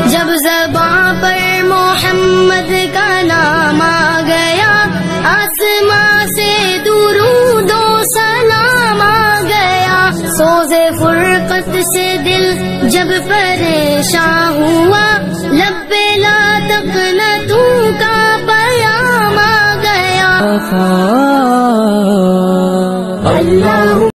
जब ज़बां पर मोहम्मद का नाम आ गया, आसमां से दुरूदो सलाम आ गया। सोज़े फुरकत से दिल जब परेशान हुआ, लब्बे ला तक़नतू का